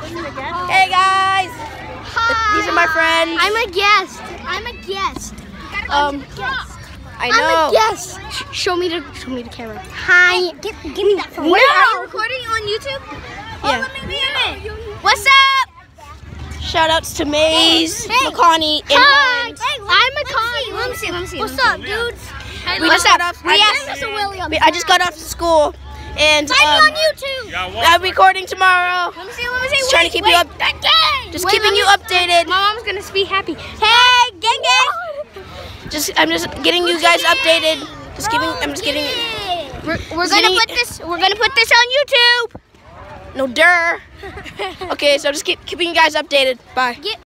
Hey guys. Hi. These are my friends. I'm a guest. I know. I'm a guest. Show me the camera. Hi. Give me that phone. Wait, are you recording on YouTube? Yeah. Let me be in it. What's up? Shout outs to Maze, McConaughey, and Hi. Owens. I'm McConaughey. Let me see. What's up, dudes? We just got off. I just got off school, and Find me on YouTube. I'm recording tomorrow. Let me see. Just trying to keep you up. Just keeping you updated. My mom's gonna be happy. Hey, gang. I'm just getting you guys updated. I'm just getting. We're gonna put this on YouTube. No, Okay, so I'm just keeping you guys updated. Bye.